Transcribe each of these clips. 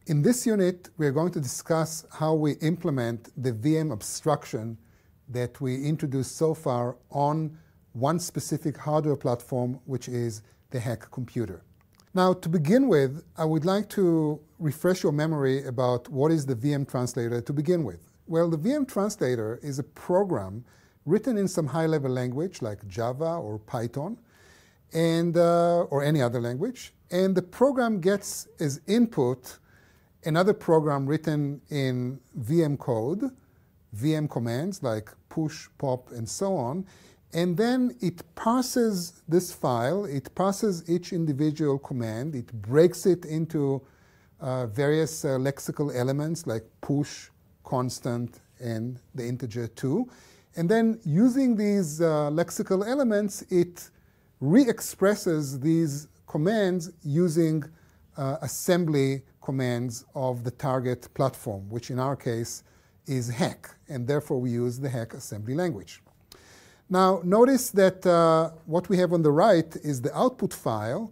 In this unit, we're going to discuss how we implement the VM abstraction that we introduced so far on one specific hardware platform, which is the Hack computer. Now, to begin with, I would like to refresh your memory about what is the VM translator to begin with. Well, the VM translator is a program written in some high-level language like Java or Python, and, or any other language, and the program gets as input another program written in VM code, VM commands like push, pop, and so on, and then it parses this file, it parses each individual command, it breaks it into various lexical elements like push, constant, and the integer 2. And then using these lexical elements, it re-expresses these commands using assembly commands of the target platform, which in our case is Hack, and therefore we use the Hack assembly language. Now, notice that what we have on the right is the output file,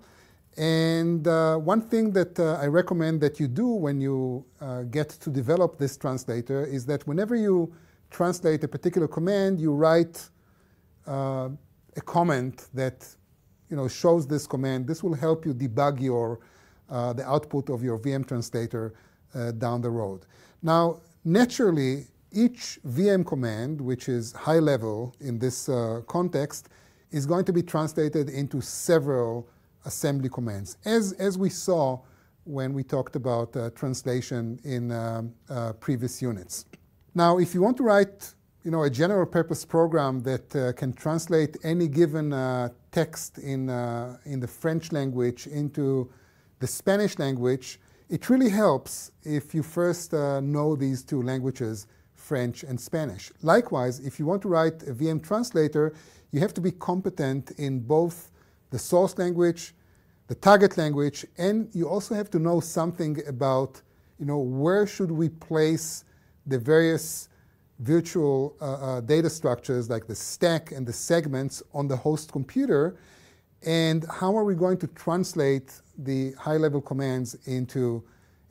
and one thing that I recommend that you do when you get to develop this translator is that whenever you translate a particular command, you write a comment that shows this command. This will help you debug your the output of your VM translator down the road. Now, naturally, each VM command, which is high level in this context, is going to be translated into several assembly commands, as we saw when we talked about translation in previous units. Now, if you want to write a general purpose program that can translate any given text in the French language into the Spanish language, it really helps if you first know these two languages, French and Spanish. Likewise, if you want to write a VM translator, you have to be competent in both the source language, the target language, and you also have to know something about where should we place the various virtual data structures like the stack and the segments on the host computer, and how are we going to translate the high-level commands into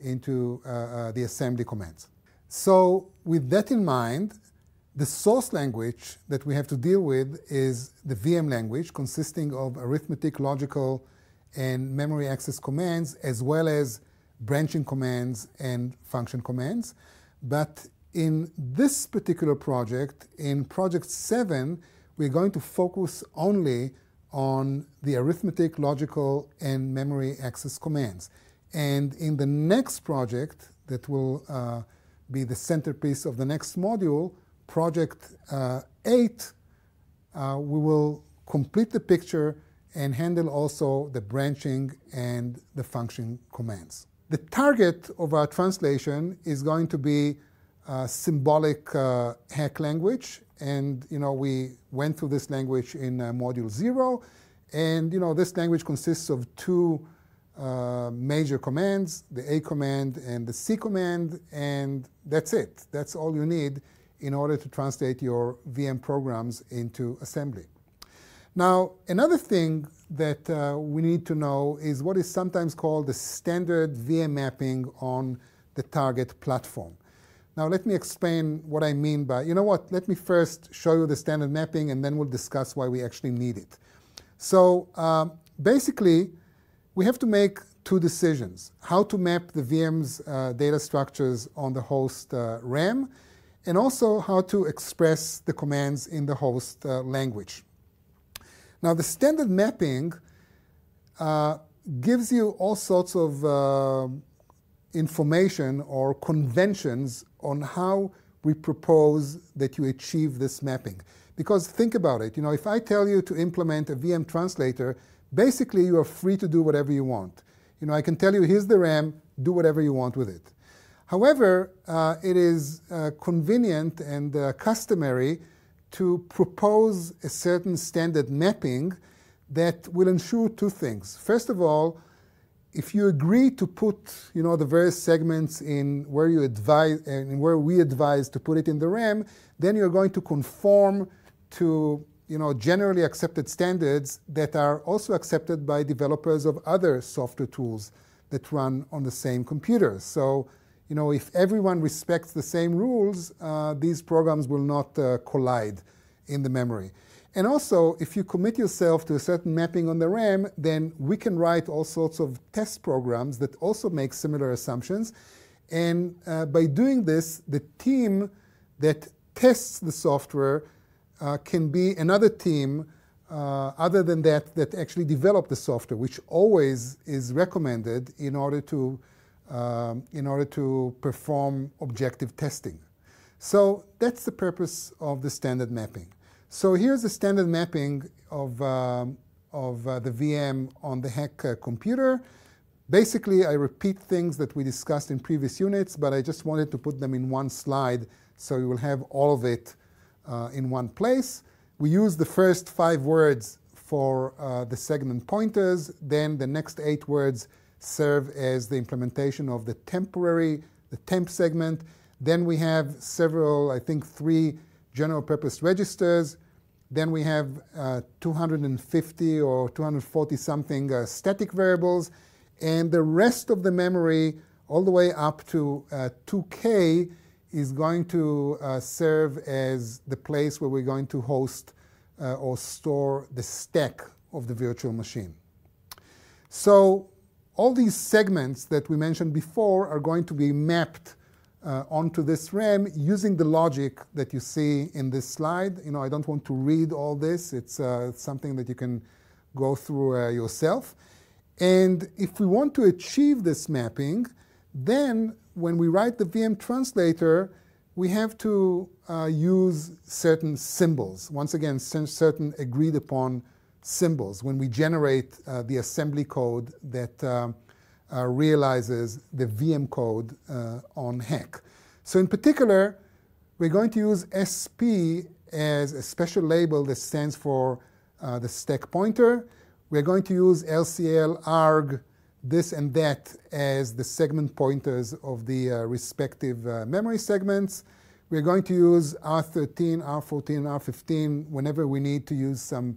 the assembly commands. So with that in mind, the source language that we have to deal with is the VM language, consisting of arithmetic, logical, and memory access commands, as well as branching commands and function commands. But in this particular project, in project 7, we're going to focus only on the arithmetic, logical, and memory access commands. And in the next project, that will be the centerpiece of the next module, project 8, we will complete the picture and handle also the branching and the function commands. The target of our translation is going to be symbolic Hack language, and we went through this language in module 0, and this language consists of two major commands, the A command and the C command, and that's it. That's all you need in order to translate your VM programs into assembly. Now, another thing that we need to know is what is sometimes called the standard VM mapping on the target platform. Now, let me explain what I mean by, let me first show you the standard mapping, and then we'll discuss why we actually need it. So basically, we have to make two decisions: how to map the VM's data structures on the host RAM, and also how to express the commands in the host language. Now, the standard mapping gives you all sorts of information or conventions on how we propose that you achieve this mapping. Because think about it, if I tell you to implement a VM translator, basically you are free to do whatever you want. I can tell you, here's the RAM, do whatever you want with it. However, it is convenient and customary to propose a certain standard mapping that will ensure two things. First of all, if you agree to put the various segments in where you advise and where we advise to put it in the RAM, then you're going to conform to generally accepted standards that are also accepted by developers of other software tools that run on the same computer. So, you know, if everyone respects the same rules, these programs will not collide in the memory. And also, if you commit yourself to a certain mapping on the RAM, then we can write all sorts of test programs that also make similar assumptions. And by doing this, the team that tests the software can be another team other than that actually develop the software, which always is recommended in order to perform objective testing. So that's the purpose of the standard mapping. So here's the standard mapping of the VM on the Hack computer. Basically, I repeat things that we discussed in previous units, but I just wanted to put them in one slide so you will have all of it in one place. We use the first 5 words for the segment pointers. Then the next 8 words serve as the implementation of the temp segment. Then we have several, I think 3 general purpose registers. Then we have 250 or 240 something static variables. And the rest of the memory, all the way up to 2K, is going to serve as the place where we're going to host or store the stack of the virtual machine. So all these segments that we mentioned before are going to be mapped onto this RAM using the logic that you see in this slide. You know, I don't want to read all this. It's something that you can go through yourself. And if we want to achieve this mapping, then when we write the VM translator, we have to use certain symbols. Once again, certain agreed upon symbols when we generate the assembly code that realizes the VM code on Hack. So in particular, we're going to use SP as a special label that stands for the stack pointer. We're going to use LCL, ARG, this and that as the segment pointers of the respective memory segments. We're going to use R13, R14, R15 whenever we need to use some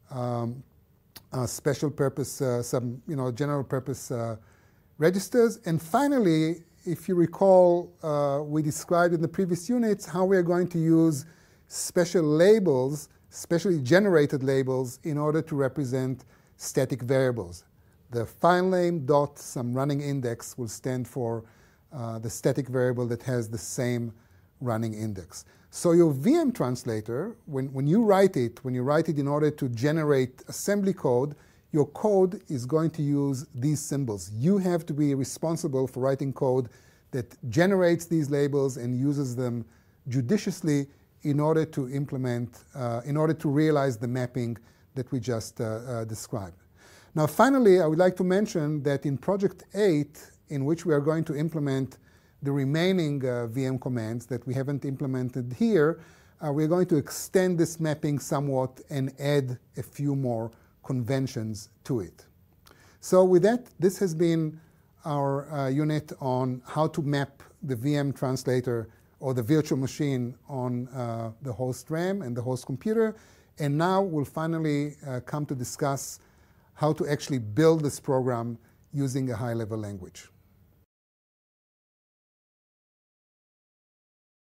special purpose, some general purpose registers. And finally, if you recall, we described in the previous units how we are going to use special labels, specially generated labels, in order to represent static variables. The file name dot some running index will stand for the static variable that has the same running index. So your VM translator, when you write it in order to generate assembly code, your code is going to use these symbols. You have to be responsible for writing code that generates these labels and uses them judiciously in order to implement, in order to realize the mapping that we just described. Now, finally, I would like to mention that in Project 8, in which we are going to implement the remaining VM commands that we haven't implemented here, we're going to extend this mapping somewhat and add a few more conventions to it. So with that, this has been our unit on how to map the VM translator or the virtual machine on the host RAM and the host computer. And now we'll finally come to discuss how to actually build this program using a high-level language.